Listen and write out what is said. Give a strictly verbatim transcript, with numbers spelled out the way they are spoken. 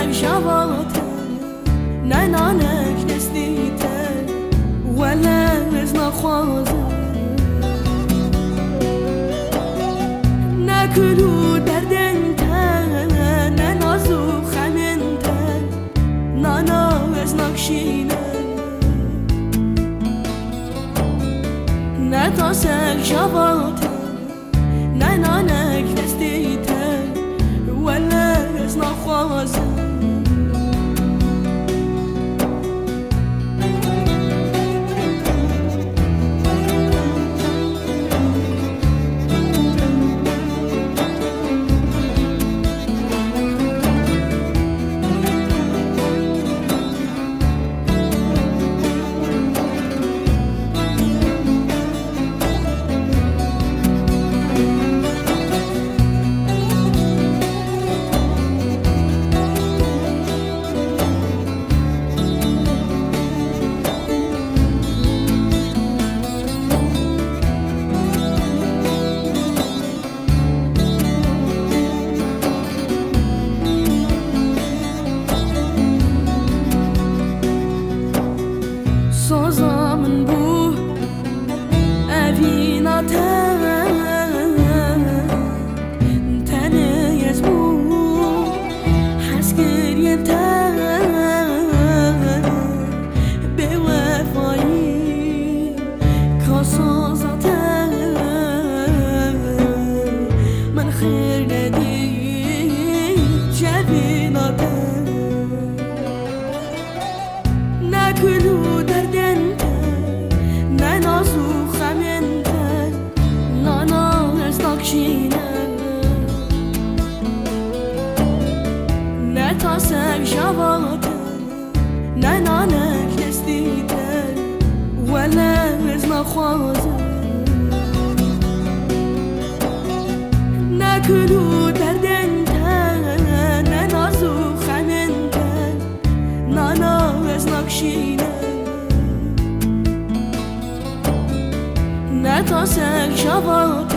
جوات ننانك نستيت ولا رزنا خواز نكلو دردنت ننازو خمنت نانا رزناك شينا نتاسك جوات ننانك نستيت ولا رزنا خواز Sozamın bu evin aten Teneyez bu haskir yeten Bevefayı kasazaten من خیر ندی جبین aten نکلو دردنت ننازو خمنت نانا رزناک شینه نتاسک جوات ننانک نستیت ولا رزنا خواز نکلو دردنت ننازو خمنت نانا رزناک شینه نتاسک جوات